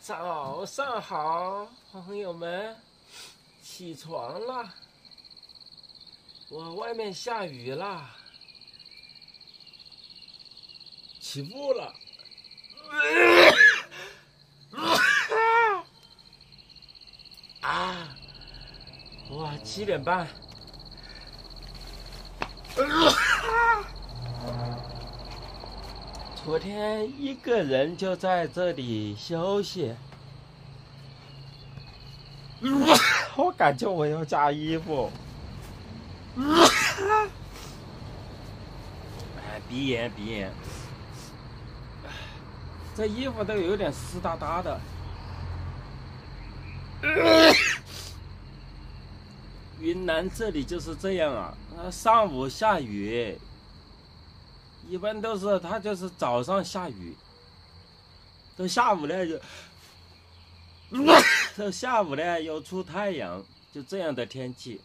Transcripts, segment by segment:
早上好，朋友们，起床了。外面下雨了，起雾了。哇，7点半。昨天一个人就在这里休息。我感觉我要加衣服。鼻炎。这衣服都有点湿哒哒的。云南这里就是这样啊，上午下雨，一般都是它就是早上下雨，到下午呢又出太阳，就这样的天气。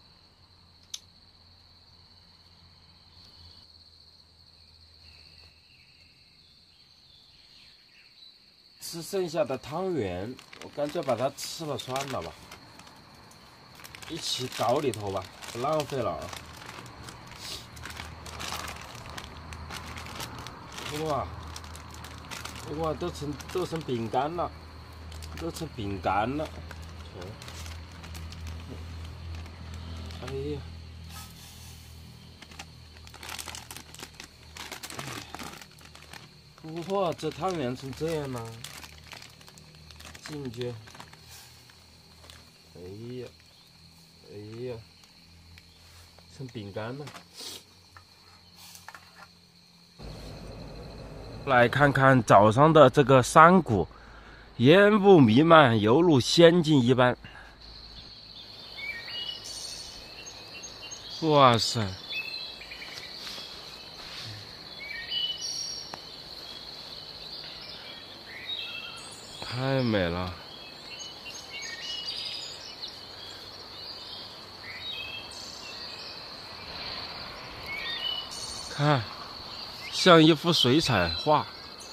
吃剩下的汤圆，我干脆把它吃了算了吧，一起搞里头吧，不浪费了啊。哇，都成饼干了，哎呀，哇，这汤圆成这样了，进去，哎呀，成饼干了。来看看早上的这个山谷，烟雾弥漫，犹如仙境一般。哇塞！太美了。看，像一幅水彩画。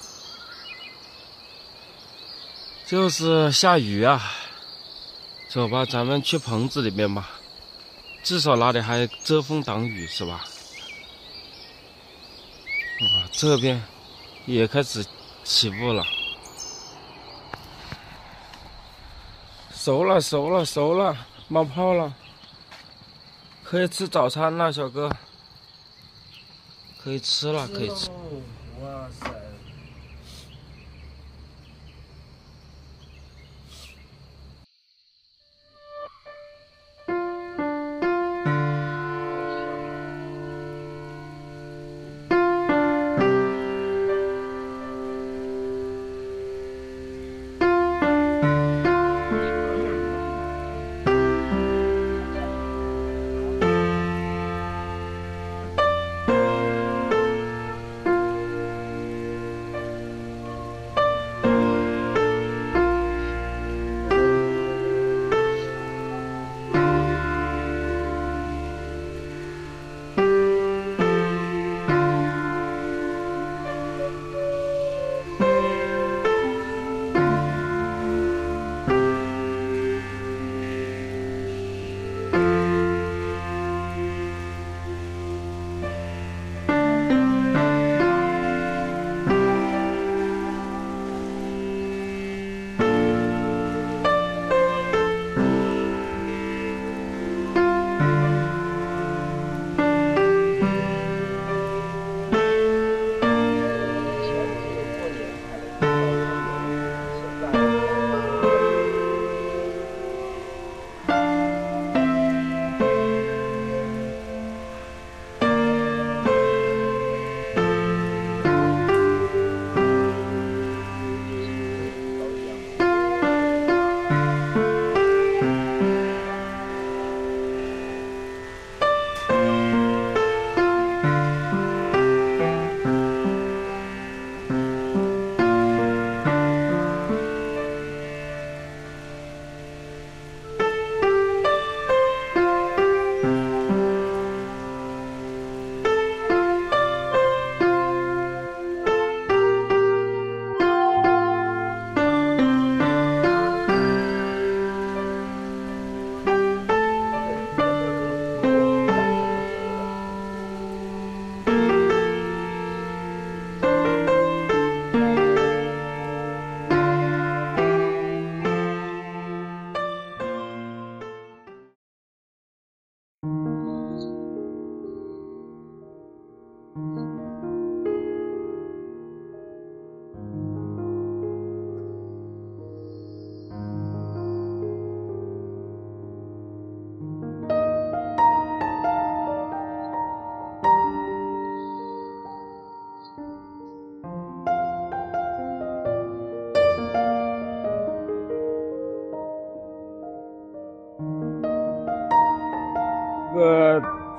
就是下雨啊。走吧，咱们去棚子里面吧，至少那里还遮风挡雨，是吧？哇，这边也开始起雾了。熟了，冒泡了，可以吃早餐了，小哥。可以吃了，可以吃。哇塞！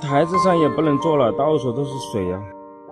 台子上也不能坐了，到处都是水呀。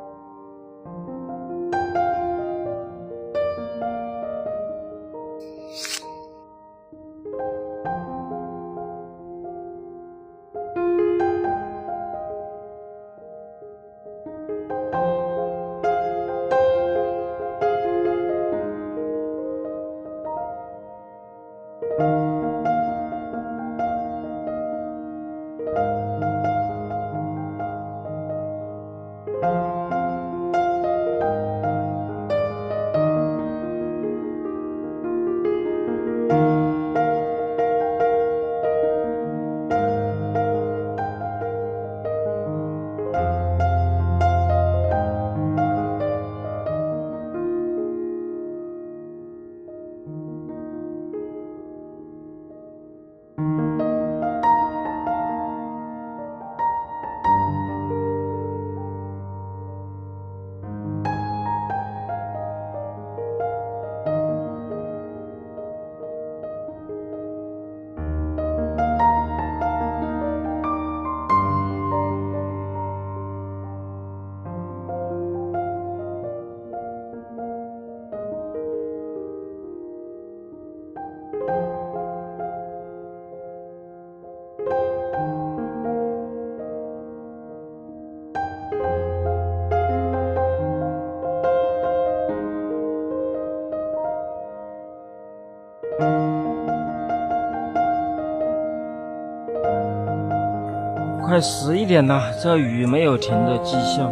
快11点了，这雨没有停的迹象。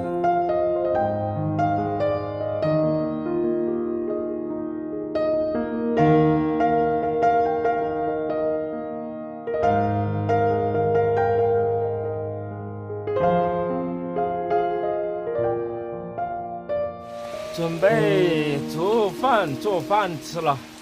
准备做饭吃了。